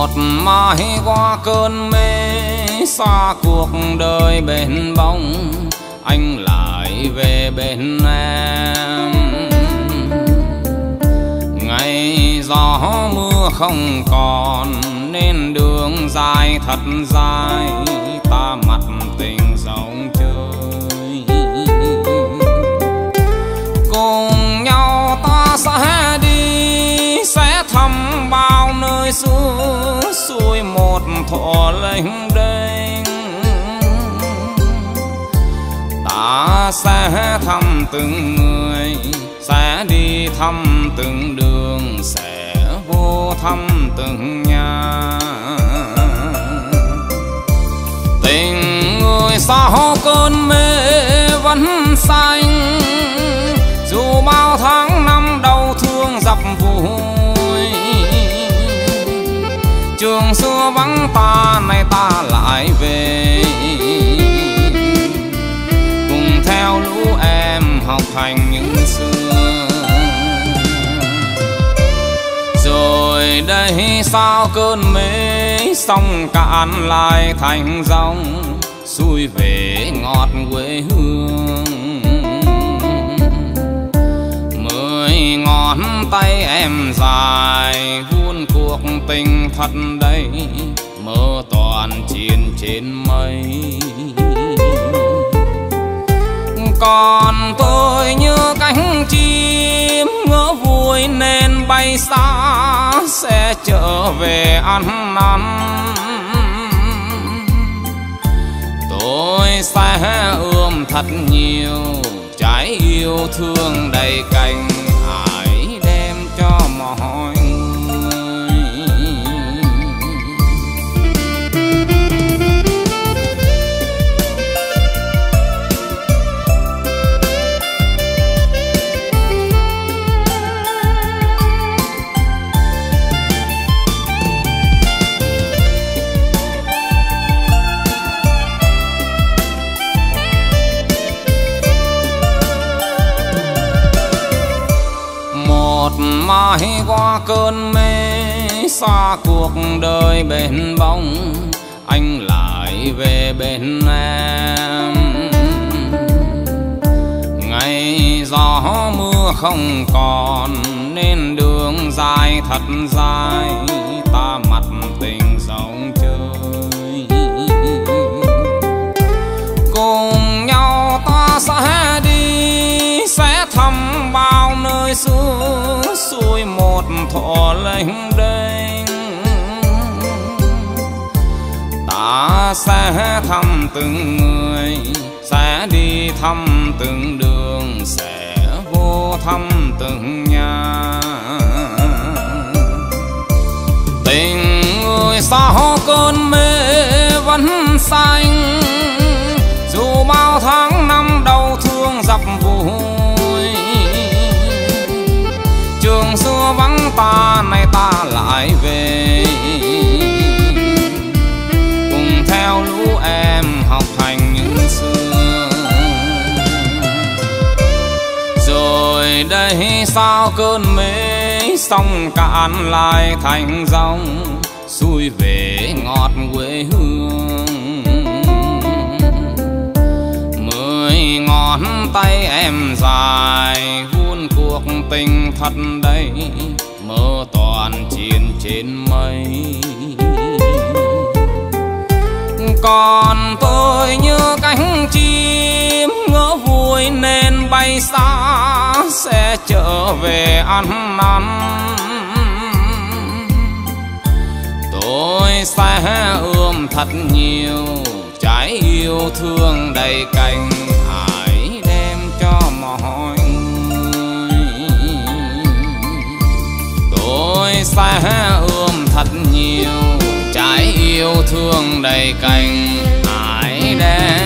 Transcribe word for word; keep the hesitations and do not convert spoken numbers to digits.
Một mai qua cơn mê xa cuộc đời bên bóng, anh lại về bên em. Ngày gió mưa không còn nên đường dài thật dài, ta mặt tình dòng chơi. Cùng nhau ta sẽ đi, sẽ thăm bao nơi xưa, xuôi một thuở lênh đênh. Ta sẽ thăm từng người, sẽ đi thăm từng đường, sẽ vô thăm từng nhà. Tình người sau cơn mê vẫn xanh, dù bao tháng năm đau thương dập vùi. Trường xưa vắng ta, nay ta lại về, cùng theo lũ em học hành những xưa. Rồi đây sao cơn mê sông cạn lại thành dòng, xuôi về ngọt quê hương. Mười ngón tay em dài vuông cuộc tình thật đây, mơ toàn chiến trên mây. Còn tôi như cánh chim ngỡ vui nên bay xa, sẽ trở về ăn năn. Tôi sẽ ươm thật nhiều trái yêu thương đầy cành, hãy đem cho mọi người. Mai qua cơn mê xa cuộc đời bên bóng, anh lại về bên em. Ngày gió mưa không còn nên đường dài thật dài, ta mặt tình dòng chơi. Cùng nhau ta sẽ đi, sẽ thăm bao nơi xưa, xuôi một thuở lênh đênh. Ta sẽ thăm từng người, sẽ đi thăm từng đường, sẽ vô thăm từng nhà. Tình người sau cơn mê vẫn xanh, dù bao tháng năm đau thương dập vùi. Trường xưa vắng ta, nay ta lại về, cùng theo lũ em học hành những xưa. Rồi đây sao cơn mê sông cạn lại thành dòng, xuôi về ngọt quê hương. Mười ngón tay em dài vuông cuộc tình thật đây, mơ toàn chiến trên mây. Còn tôi như cánh chim ngỡ vui nên bay xa, sẽ trở về ăn năn. Tôi sẽ ươm thật nhiều trái yêu thương đầy cành, hãy đem cho mọi người. Tôi sẽ ươm thật nhiều trái yêu thương đầy cành, hãy đem